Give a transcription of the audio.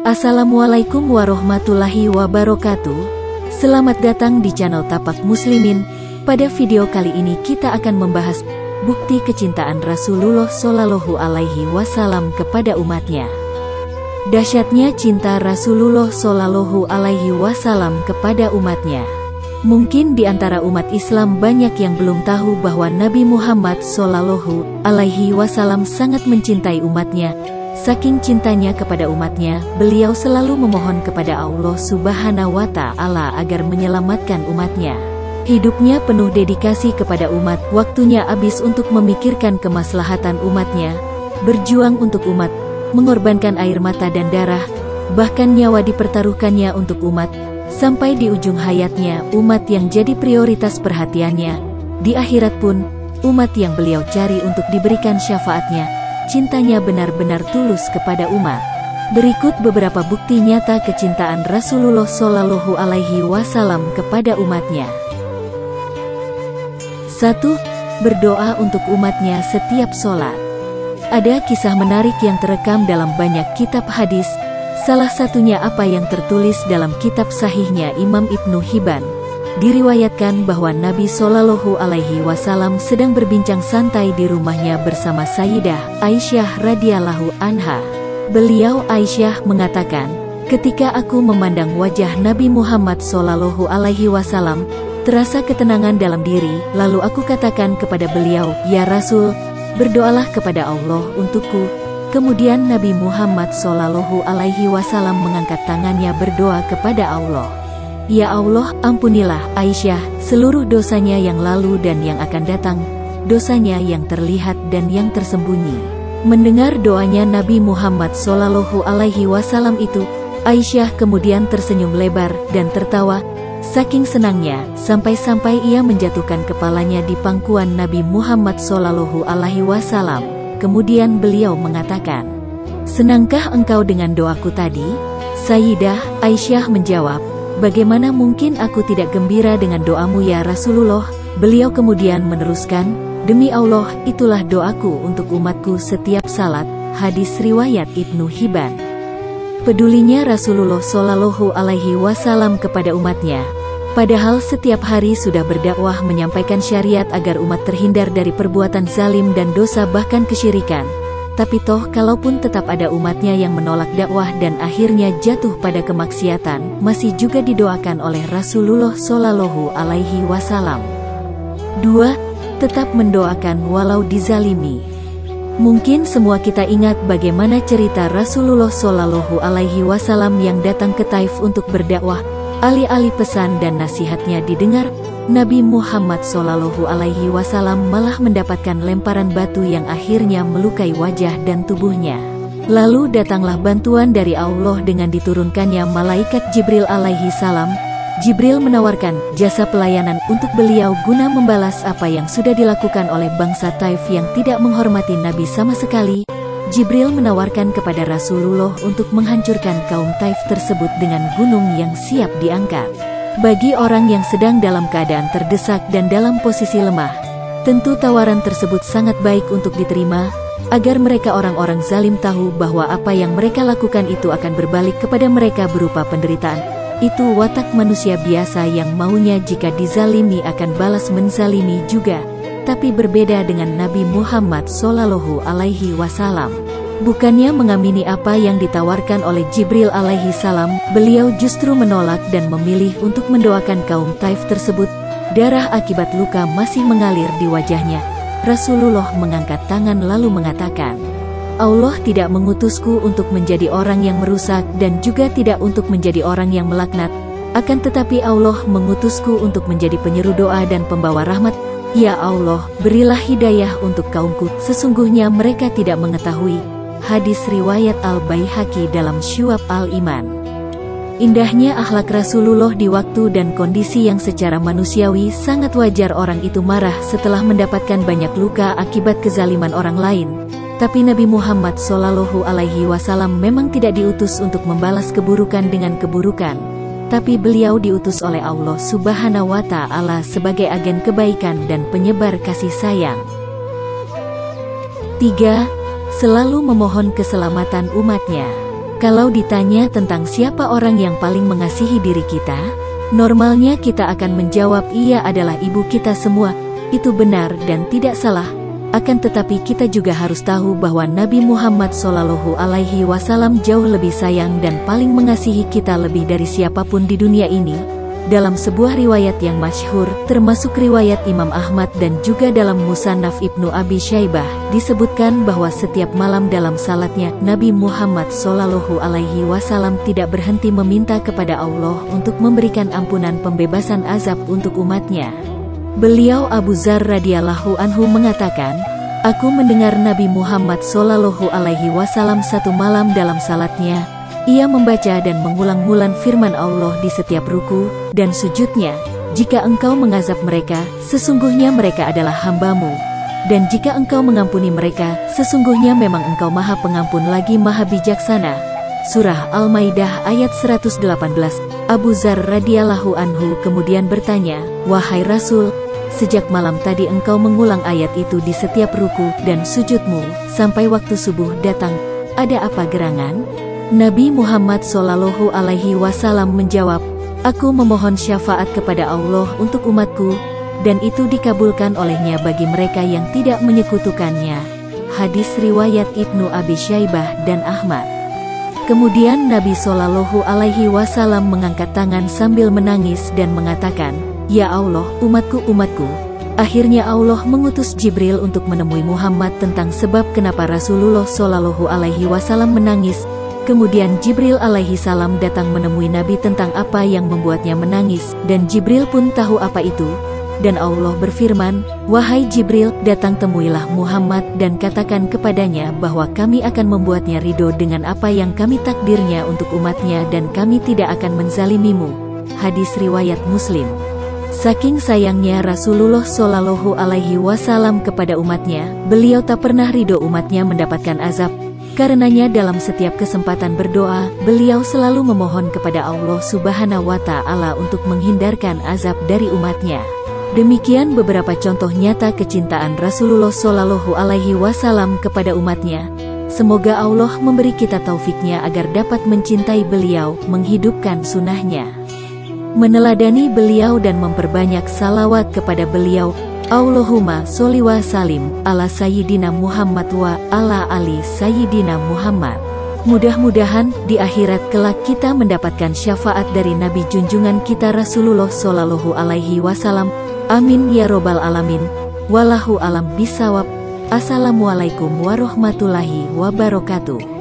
Assalamualaikum warahmatullahi wabarakatuh. Selamat datang di channel Tapak Muslimin. Pada video kali ini kita akan membahas bukti kecintaan Rasulullah Shallallahu Alaihi Wasallam kepada umatnya. Dahsyatnya cinta Rasulullah Shallallahu Alaihi Wasallam kepada umatnya. Mungkin di antara umat Islam banyak yang belum tahu bahwa Nabi Muhammad Shallallahu Alaihi Wasallam sangat mencintai umatnya. Saking cintanya kepada umatnya, beliau selalu memohon kepada Allah Subhanahu wa Ta'ala agar menyelamatkan umatnya. Hidupnya penuh dedikasi kepada umat, waktunya habis untuk memikirkan kemaslahatan umatnya, berjuang untuk umat, mengorbankan air mata dan darah, bahkan nyawa dipertaruhkannya untuk umat. Sampai di ujung hayatnya, umat yang jadi prioritas perhatiannya. Di akhirat pun, umat yang beliau cari untuk diberikan syafaatnya. Cintanya benar-benar tulus kepada umat. Berikut beberapa bukti nyata kecintaan Rasulullah Shallallahu Alaihi Wasallam kepada umatnya. 1. Berdoa untuk umatnya setiap sholat. Ada kisah menarik yang terekam dalam banyak kitab hadis. Salah satunya apa yang tertulis dalam kitab sahihnya Imam Ibnu Hibban. Diriwayatkan bahwa Nabi Shallallahu Alaihi Wasallam sedang berbincang santai di rumahnya bersama Sayyidah Aisyah radhiyallahu anha. Beliau Aisyah mengatakan, ketika aku memandang wajah Nabi Muhammad Shallallahu Alaihi Wasallam, terasa ketenangan dalam diri, lalu aku katakan kepada beliau, ya Rasul, berdoalah kepada Allah untukku. Kemudian Nabi Muhammad Shallallahu Alaihi Wasallam mengangkat tangannya berdoa kepada Allah. Ya Allah, ampunilah Aisyah seluruh dosanya yang lalu dan yang akan datang, dosanya yang terlihat dan yang tersembunyi. Mendengar doanya Nabi Muhammad Shallallahu Alaihi Wasallam itu, Aisyah kemudian tersenyum lebar dan tertawa, saking senangnya, sampai-sampai ia menjatuhkan kepalanya di pangkuan Nabi Muhammad Shallallahu Alaihi Wasallam. Kemudian beliau mengatakan, senangkah engkau dengan doaku tadi? Sayyidah Aisyah menjawab, bagaimana mungkin aku tidak gembira dengan doamu ya Rasulullah? Beliau kemudian meneruskan, demi Allah, itulah doaku untuk umatku setiap salat. Hadis riwayat Ibnu Hibban. Pedulinya Rasulullah Shallallahu Alaihi Wasallam kepada umatnya. Padahal setiap hari sudah berdakwah menyampaikan syariat agar umat terhindar dari perbuatan zalim dan dosa bahkan kesyirikan. Tapi toh kalaupun tetap ada umatnya yang menolak dakwah dan akhirnya jatuh pada kemaksiatan, masih juga didoakan oleh Rasulullah Shallallahu Alaihi Wasallam. 2. Tetap mendoakan walau dizalimi. Mungkin semua kita ingat bagaimana cerita Rasulullah Shallallahu Alaihi Wasallam yang datang ke Taif untuk berdakwah. Alih-alih pesan dan nasihatnya didengar, Nabi Muhammad Shallallahu Alaihi Wasallam malah mendapatkan lemparan batu yang akhirnya melukai wajah dan tubuhnya. Lalu datanglah bantuan dari Allah dengan diturunkannya malaikat Jibril alaihi salam. Jibril menawarkan jasa pelayanan untuk beliau guna membalas apa yang sudah dilakukan oleh bangsa Taif yang tidak menghormati Nabi sama sekali. Jibril menawarkan kepada Rasulullah untuk menghancurkan kaum Taif tersebut dengan gunung yang siap diangkat. Bagi orang yang sedang dalam keadaan terdesak dan dalam posisi lemah, tentu tawaran tersebut sangat baik untuk diterima, agar mereka orang-orang zalim tahu bahwa apa yang mereka lakukan itu akan berbalik kepada mereka berupa penderitaan. Itu watak manusia biasa yang maunya jika dizalimi akan balas menzalimi juga. Tapi berbeda dengan Nabi Muhammad Shallallahu Alaihi Wasallam. Bukannya mengamini apa yang ditawarkan oleh Jibril alaihi salam, beliau justru menolak dan memilih untuk mendoakan kaum Taif tersebut. Darah akibat luka masih mengalir di wajahnya. Rasulullah mengangkat tangan lalu mengatakan, Allah tidak mengutusku untuk menjadi orang yang merusak dan juga tidak untuk menjadi orang yang melaknat. Akan tetapi Allah mengutusku untuk menjadi penyeru doa dan pembawa rahmat. Ya Allah, berilah hidayah untuk kaumku, sesungguhnya mereka tidak mengetahui. Hadis riwayat Al-Baihaqi dalam Syu'ab Al-Iman. Indahnya akhlak Rasulullah di waktu dan kondisi yang secara manusiawi sangat wajar orang itu marah setelah mendapatkan banyak luka akibat kezaliman orang lain. Tapi Nabi Muhammad Shallallahu Alaihi Wasallam memang tidak diutus untuk membalas keburukan dengan keburukan. Tapi beliau diutus oleh Allah Subhanahu wa Ta'ala sebagai agen kebaikan dan penyebar kasih sayang. 3. Selalu memohon keselamatan umatnya. Kalau ditanya tentang siapa orang yang paling mengasihi diri kita, normalnya kita akan menjawab ia adalah ibu kita semua. Itu benar dan tidak salah. Akan tetapi kita juga harus tahu bahwa Nabi Muhammad SAW jauh lebih sayang dan paling mengasihi kita lebih dari siapapun di dunia ini. Dalam sebuah riwayat yang masyhur, termasuk riwayat Imam Ahmad dan juga dalam Musannaf Ibnu Abi Syaibah, disebutkan bahwa setiap malam dalam salatnya, Nabi Muhammad SAW tidak berhenti meminta kepada Allah untuk memberikan ampunan pembebasan azab untuk umatnya. Beliau Abu Dzar radhiyallahu anhu mengatakan, "Aku mendengar Nabi Muhammad SAW satu malam dalam salatnya. Ia membaca dan mengulang-ulang firman Allah di setiap ruku dan sujudnya. Jika engkau mengazab mereka, sesungguhnya mereka adalah hamba-Mu. Dan jika engkau mengampuni mereka, sesungguhnya memang engkau maha pengampun lagi maha bijaksana." Surah Al-Maidah ayat 118. Abu Dzar radhiyallahu anhu kemudian bertanya, "Wahai Rasul, sejak malam tadi engkau mengulang ayat itu di setiap ruku dan sujudmu, sampai waktu subuh datang. Ada apa gerangan?" Nabi Muhammad SAW menjawab, "Aku memohon syafaat kepada Allah untuk umatku, dan itu dikabulkan olehnya bagi mereka yang tidak menyekutukannya." Hadis riwayat Ibnu Abi Syaibah dan Ahmad. Kemudian Nabi SAW mengangkat tangan sambil menangis dan mengatakan, "Ya Allah, umatku, umatku." Akhirnya Allah mengutus Jibril untuk menemui Muhammad tentang sebab kenapa Rasulullah SAW menangis. Kemudian Jibril alaihi salam datang menemui Nabi tentang apa yang membuatnya menangis, dan Jibril pun tahu apa itu. Dan Allah berfirman, "Wahai Jibril, datang temuilah Muhammad dan katakan kepadanya bahwa kami akan membuatnya ridho dengan apa yang kami takdirnya untuk umatnya dan kami tidak akan menzalimimu." Hadis riwayat Muslim. Saking sayangnya Rasulullah SAW kepada umatnya, beliau tak pernah ridho umatnya mendapatkan azab. Karenanya dalam setiap kesempatan berdoa, beliau selalu memohon kepada Allah Subhanahu wa Ta'ala untuk menghindarkan azab dari umatnya. Demikian beberapa contoh nyata kecintaan Rasulullah SAW kepada umatnya. Semoga Allah memberi kita taufiknya agar dapat mencintai beliau, menghidupkan sunnahnya, meneladani beliau dan memperbanyak salawat kepada beliau. Allahumma sholli wa salim ala Sayyidina Muhammad wa ala ali Sayyidina Muhammad. Mudah-mudahan di akhirat kelak kita mendapatkan syafaat dari Nabi junjungan kita Rasulullah SAW. Amin ya robbal alamin. Wallahu alam bisawab. Assalamualaikum warahmatullahi wabarakatuh.